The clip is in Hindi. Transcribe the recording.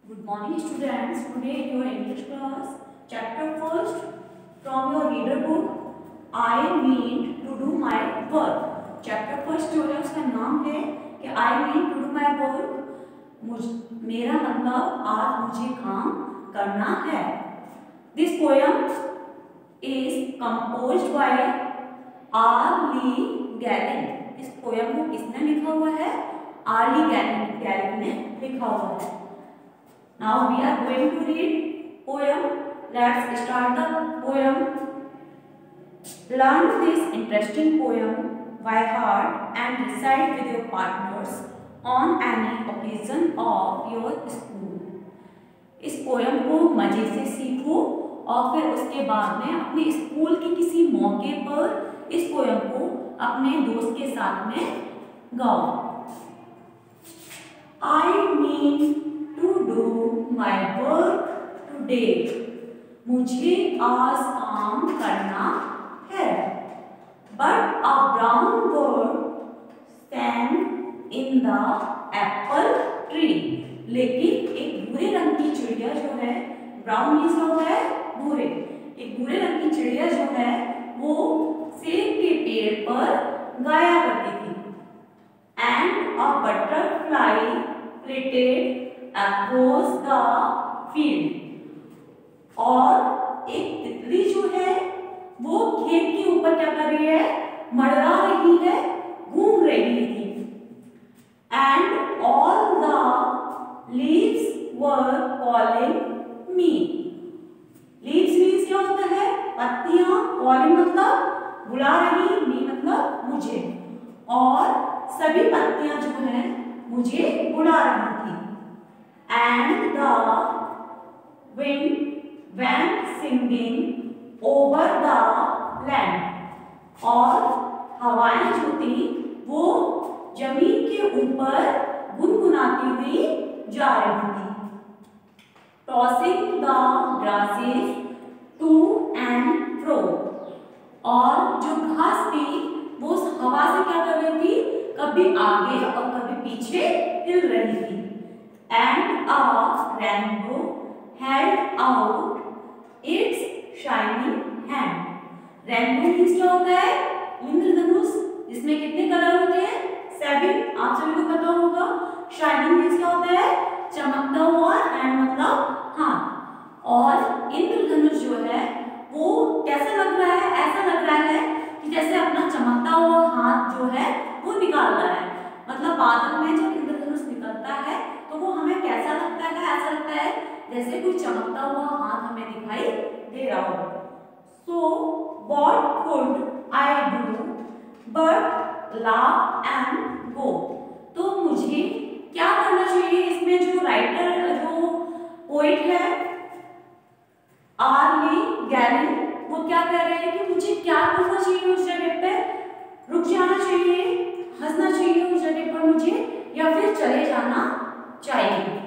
Good morning students. Today your English class chapter first from your reader book I mean to do my work. Chapter first जो है उसका नाम है कि I mean to do my work. मेरा मतलब आज मुझे काम करना है. This poem is composed by R. Lee Gallin. इस पोयम को किसने लिखा हुआ है? R. Lee Gallin ने लिखा हुआ है. Now we are going to read poem. Let's start the poem. Learn this interesting poem by heart and recite with your partners on any occasion of your school. इस पोयम को मजे से सीखो और फिर उसके बाद में अपने स्कूल के किसी मौके पर इस पोयम को अपने दोस्त के साथ में गाओ. I mean to do my work today. मुझे आज काम करना है. But a brown bird sang in the apple tree. लेकिन एक भूरे रंग की चिड़िया जो है, ब्राउन मीन्स क्या होता है? भूरे. एक भूरे रंग की चिड़िया जो है वो सेब के पेड़ पर गाया करती थी. And a butterfly flitted across the field. और एक तितली जो है वो खेत के ऊपर क्या कर रही है? मंडरा रही है, घूम रही थी. And all the leaves were calling me. Leaves means क्या होता है? पत्तियां. Calling मतलब बुला रही, me मतलब मुझे. और सभी पत्तियां जो हैं मुझे बुला रही थी. And the wind went singing over the land. और हवाएं जो थी वो जमीन के ऊपर गुनगुनाती हुई जा रही थी. Tossing the grasses to and fro. और जो घास थी वो हवा से क्या कर रही थी? कभी आगे और कभी पीछे हिल रही थी. And a rainbow held out its shining hand. Rainbow means क्या होता है? इंद्रधनुष. जिसमें कितने कलर होते हैं? 7. आप सभी को पता होगा. Shining means क्या होता है? चमकता हुआ. hand मतलब हाथ. और इंद्रधनुष जो है वो कैसा लग रहा है? ऐसा लग रहा है कि जैसे अपना चमकता हुआ हाथ जो है वो निकाल रहा है. मतलब बादल में जब इंद्रधनुष निकलता है तो वो हमें कैसा लगता है? ऐसा लगता है जैसे कोई चमकता हुआ हाथ हमें दिखाई दे रहा हो. So what could I do but laugh and go? तो मुझे क्या करना चाहिए? इसमें जो राइटर जो पोइट है आर ली गैलिन वो क्या कह रहे हैं कि मुझे क्या करना चाहिए? उस जगह पे रुक जाना चाहिए, हंसना चाहिए उस जगह पर मुझे, या फिर चले जाना चाहिए.